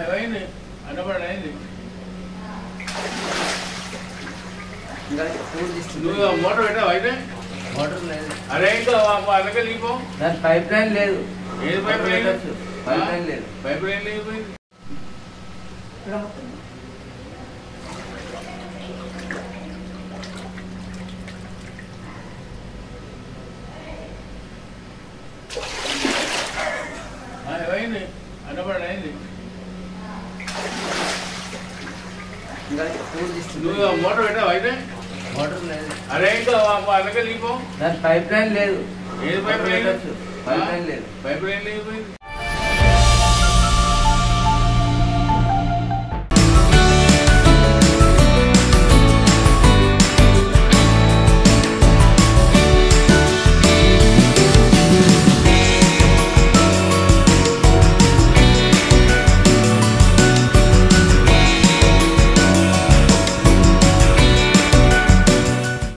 ఏమైంది అన్నపడి అయింది నువ్వు మోటార్ పెట్టావు అయితే మోటార్ లేదు. అరే ఇంకా అందుకే లీపో దాని పైప్ లైన్ లేదు. ఏది పైప్ లైన్ పైప్ లైన్ లేదు. పైప్ లైన్ లేకపోయింది ఏమైంది అన్నపడి అయింది నువ్వు మోటార్ పెట్టావు అయితే మోటార్ లేదు. అరే ఇంకా అందుకే లీపో దాని పైప్ లైన్ లేదు. ఏది పైప్ లైన్ పైప్ లైన్ లేదు. పైప్ లైన్ లేకపోయింది